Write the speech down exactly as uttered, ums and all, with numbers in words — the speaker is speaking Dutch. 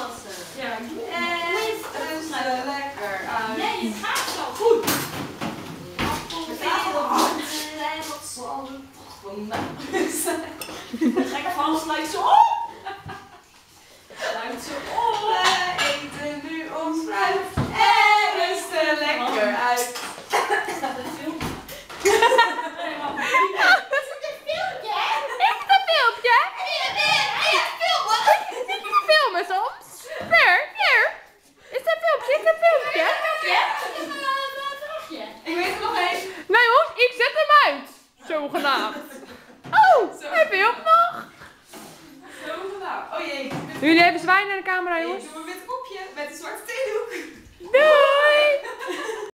plassen. Ja, ik doe het. En rust er lekker uit. Nee, het gaat zo goed. We gaan handen en wat zal het toch vandaag zijn? Gek van, sluit ze op. Sluit ze op. We eten nu ons fruit en rusten lekker uit. Staat het filmpje? Helemaal Is het een filmpje? Is het een filmpje? Hey, hey, hey, filmen! Zit je te filmen soms? Ver, ver. Is het een filmpje? Is het een filmpje? Ik weet er nog één. Nee hoor, ik zet hem uit. Zogenaamd. Oh, hij filmt nog. Zo gedaan. Oh jee. Jullie even zwaaien naar de camera jongens. Ik doe